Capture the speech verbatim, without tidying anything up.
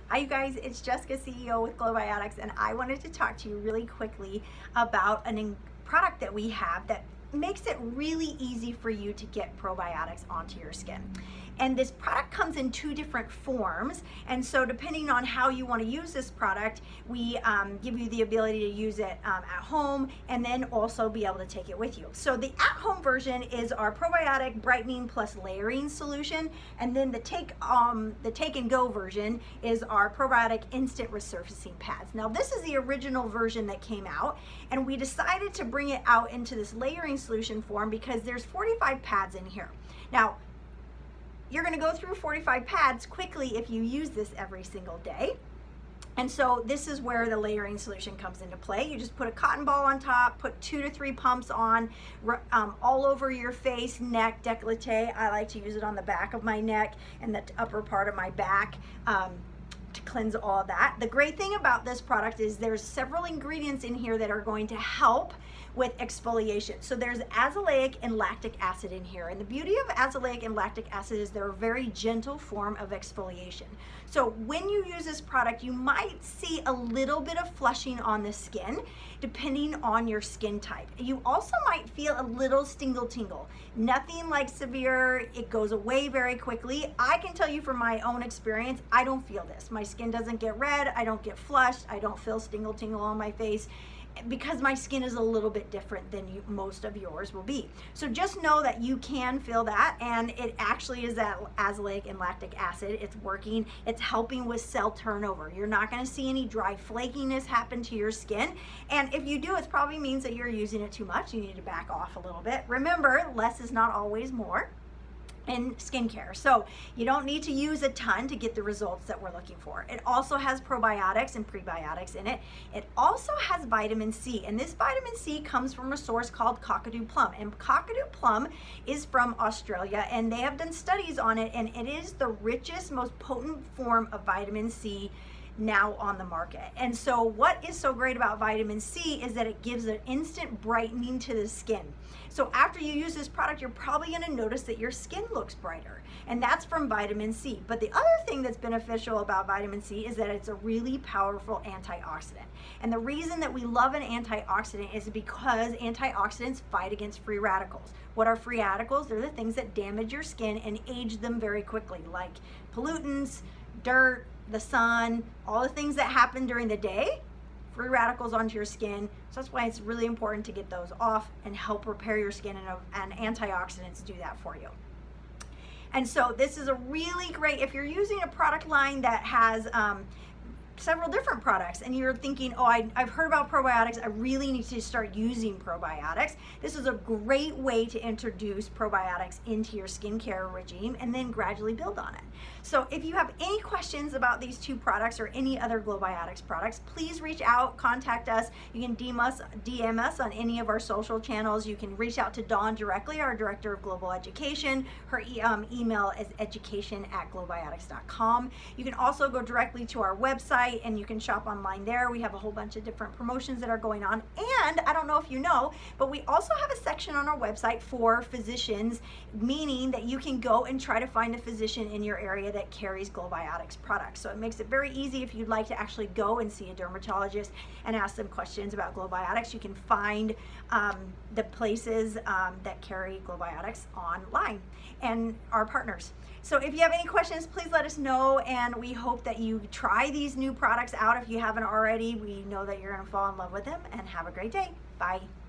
Hi you guys, it's Jessica, C E O with Glowbiotics, and I wanted to talk to you really quickly about a product that we have that makes it really easy for you to get probiotics onto your skin. And this product comes in two different forms, and so depending on how you want to use this product, we um, give you the ability to use it um, at home and then also be able to take it with you. So the at-home version is our probiotic brightening plus layering solution, and then the take um, the take and go version is our probiotic instant resurfacing pads. Now this is the original version that came out, and we decided to bring it out into this layering solution form because there's forty-five pads in here. Now you're going to go through forty-five pads quickly if you use this every single day. And so this is where the layering solution comes into play. You just put a cotton ball on top, put two to three pumps on um, all over your face, neck, décolleté. I like to use it on the back of my neck and the upper part of my back. Um, to cleanse all of that. The great thing about this product is there's several ingredients in here that are going to help with exfoliation. So there's azelaic and lactic acid in here, and the beauty of azelaic and lactic acid is they're a very gentle form of exfoliation. So when you use this product, you might see a little bit of flushing on the skin depending on your skin type. You also might feel a little stingle tingle. Nothing like severe, it goes away very quickly. I can tell you from my own experience, I don't feel this. My skin doesn't get red, I don't get flushed, I don't feel stingle tingle on my face, because my skin is a little bit different than you, most of yours will be. So just know that you can feel that, and it actually is that azelaic and lactic acid. It's working, it's helping with cell turnover. You're not gonna see any dry flakiness happen to your skin, and if you do, it probably means that you're using it too much. You need to back off a little bit. Remember, less is not always more in skincare. So you don't need to use a ton to get the results that we're looking for. It also has probiotics and prebiotics in it. It also has vitamin C, and this vitamin C comes from a source called Kakadu plum. And Kakadu plum is from Australia, and they have done studies on it, and it is the richest, most potent form of vitamin C now on the market. And so what is so great about vitamin C is that it gives an instant brightening to the skin. So after you use this product, you're probably going to notice that your skin looks brighter, and that's from vitamin C. But the other thing that's beneficial about vitamin C is that it's a really powerful antioxidant. And the reason that we love an antioxidant is because antioxidants fight against free radicals. What are free radicals? They're the things that damage your skin and age them very quickly, like pollutants, dirt, the sun, all the things that happen during the day, free radicals onto your skin. So that's why it's really important to get those off and help repair your skin, and, and antioxidants do that for you. And so this is a really great, if you're using a product line that has um, several different products and you're thinking, oh, I, I've heard about probiotics, I really need to start using probiotics. This is a great way to introduce probiotics into your skincare regime and then gradually build on it. So if you have any questions about these two products or any other Glowbiotics products, please reach out, contact us. You can D M us, D M us on any of our social channels. You can reach out to Dawn directly, our Director of Global Education. Her e um, email is education at glowbiotics dot com. You can also go directly to our website and you can shop online there. We have a whole bunch of different promotions that are going on. And I don't know if you know, but we also have a section on our website for physicians, meaning that you can go and try to find a physician in your area that carries Glowbiotics products. So it makes it very easy if you'd like to actually go and see a dermatologist and ask them questions about Glowbiotics. You can find um, the places um, that carry Glowbiotics online and our partners. So if you have any questions, please let us know, and we hope that you try these new products out if you haven't already. We know that you're going to fall in love with them, and have a great day. Bye.